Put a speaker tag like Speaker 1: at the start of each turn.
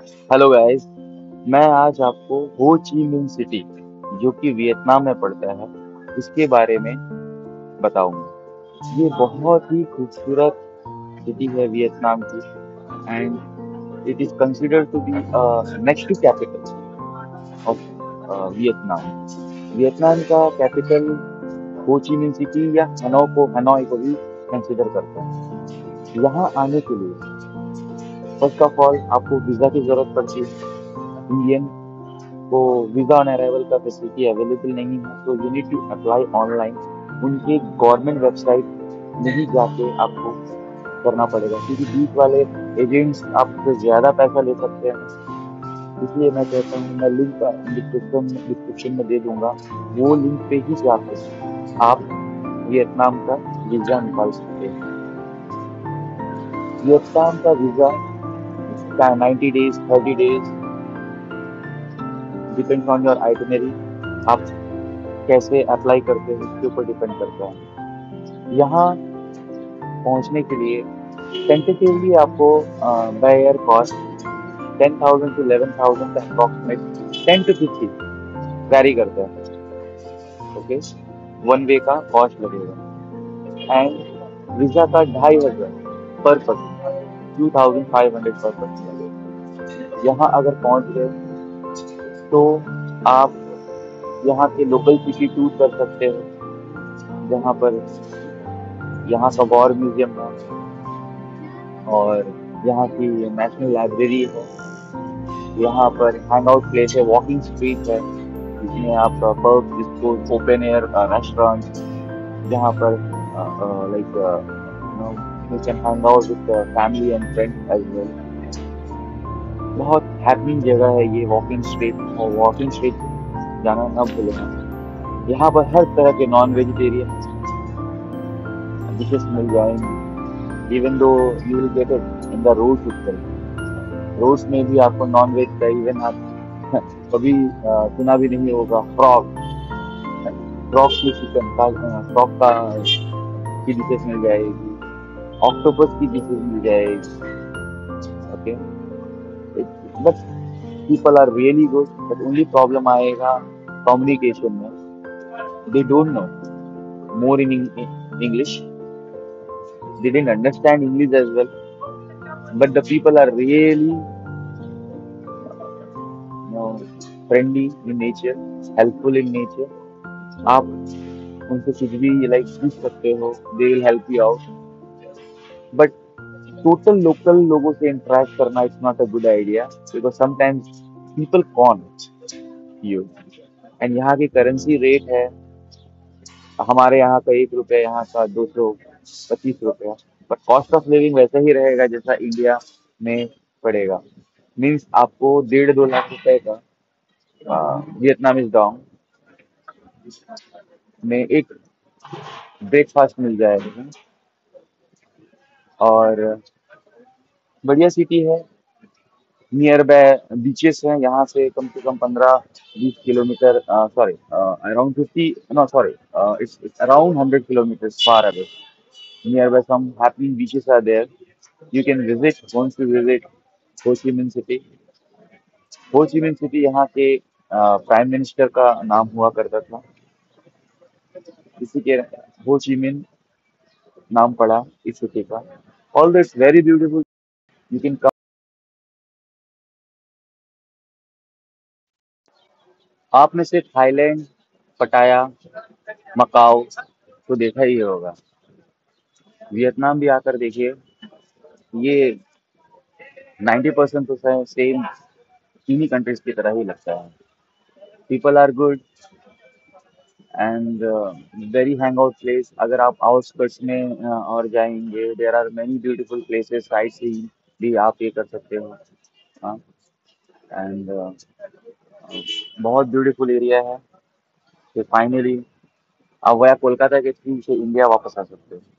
Speaker 1: Hello guys. मैं आज आपको हो ची मिन सिटी जो कि वियतनाम में पड़ता है उसके बारे में बताऊंगा। ये बहुत ही खूबसूरत सिटी है वियतनाम की and it is considered to be next to capital of Vietnam. Vietnam का capital Ho Chi Minh City या हनोई को भी कंसिडर करते हैं। यहाँ आने के लिए फर्स्ट ऑफ ऑल आपको वीजा की जरूरत पड़ती है। इंडियन को वीजा ऑन अराइवल का फैसिलिटी अवेलेबल नहीं है, तो you need to apply online. उनके गवर्नमेंट वेबसाइट में ही जाके आपको करना पड़ेगा, क्योंकि बीच वाले एजेंट्स आपसे ज्यादा पैसा ले सकते हैं। इसलिए मैं कहता हूँ, मैं लिंक डिस्क्रिप्शन में दे दूंगा। वो लिंक पे ही जाके आप वियतनाम का वीजा निकाल सकते हैं। वियतनाम का visa 90 days 30 days depends on your itinerary. आप कैसे अप्लाई करते हो उसके ऊपर डिपेंड करता है। यहाँ पहुँचने के लिए टेंटेटिवली आपको by air cost 10,000 to 11,000 approximate 10 to 50 vary करता है। ओके, वन वे का कॉस्ट लगेगा। एंड वीजा का 2,500 पर पर्सन, 2,500 पर पर्सन लगेगा। यहाँ अगर पहुँच गए तो आप यहाँ के लोकल सिटी टूर कर सकते हो, जहाँ पर यहाँ का वॉर म्यूजियम है और यहाँ की नेशनल लाइब्रेरी है। यहाँ पर हैंग आउट प्लेस है, वॉकिंग स्ट्रीट है, जिसमें आप pub, disco, open air restaurant, जहाँ पर like you can hang out with family and friends as well. बहुत हैपनिंग जगह है ये वॉकिंग स्ट्रीट, और वॉकिंग स्ट्रीट जाना ना भूलें। यहाँ पर हर तरह के नॉन वेजिटेरियन डिशेस मिल जाएंगी, even though you will get it in the road itself। Roads में भी आपको नॉन वेज का, इवन आप कभी सुना भी नहीं होगा, फ्रॉग, फ्रॉग की चिकन का, फ्रॉग का की डिशेस मिल जाएगी, ऑक्टोपस की डिशेस मिल जाएगी। Okay, but people are really good, but only problem आएगा कम्युनिकेशन में। They don't know more in English, they didn't understand English as well, but the people are really friendly in nature, helpful in nature. आप उनसे कुछ भी like पूछ सकते हो, they will help you out. But total local लोगों से interact करना it's not a good idea, because sometimes people con you. And यहाँ की करेंसी रेट है, हमारे यहाँ का 1 रुपया, यहाँ का 225 रुपया। पर कॉस्ट ऑफ लिविंग वैसा ही रहेगा जैसा इंडिया में पड़ेगा। मीन्स आपको 1.5-2 लाख रुपए का वियतनामीज डॉन्ग में एक ब्रेकफास्ट मिल जाएगा। और बढ़िया सिटी है, नियर बाय बीचेस हैं। यहाँ से कम से कम 15-20 kilometre, sorry around 50, no sorry, it's around 100 kilometers far away. Nearby some happening beaches are there. You can visit once you visit हो ची मिन सिटी। हो ची मिन सिटी यहाँ के प्राइम मिनिस्टर का नाम हुआ करता था, इसी के हो ची मिन नाम पड़ा इस सिटी का। All it's very beautiful, you can come. आपने से थाईलैंड, पटाया, मकाओ तो देखा ही होगा, वियतनाम भी आकर देखिए। ये 90% तो सेम चीनी कंट्रीज की तरह ही लगता है। People are good and very hang out place. अगर आप आउटस्कर्ट्स में और जाएंगे, there are many beautiful places, sightseeing भी आप ये कर सकते हो। हाँ, एंड बहुत ब्यूटीफुल एरिया है। फिर फाइनली आप वया कोलकाता के थ्रू से इंडिया वापस आ सकते हो।